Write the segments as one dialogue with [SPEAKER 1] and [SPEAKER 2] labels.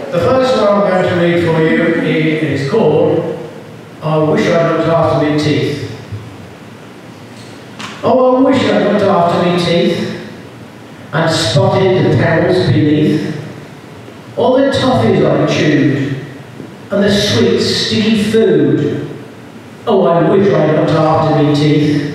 [SPEAKER 1] The first one I'm going to read for you is called I Wish I Looked After Me Teeth. Oh, I wish I looked after me teeth and spotted the perils beneath. All the toffees I chewed and the sweet sticky food. Oh, I wish I looked after me teeth.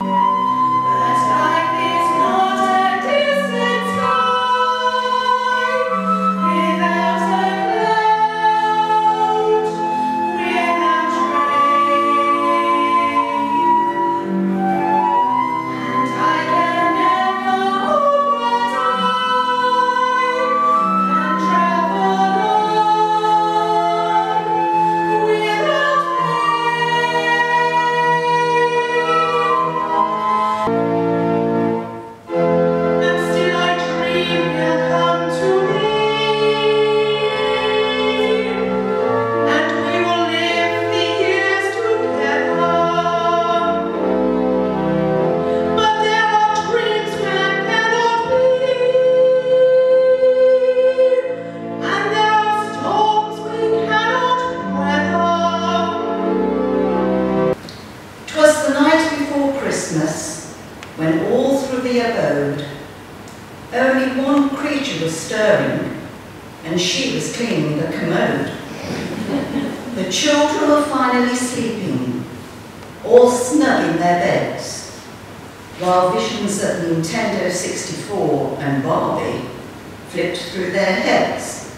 [SPEAKER 2] When all through the abode only one creature was stirring, and she was cleaning the commode. The children were finally sleeping, all snug in their beds, while visions of Nintendo 64 and Barbie flipped through their heads.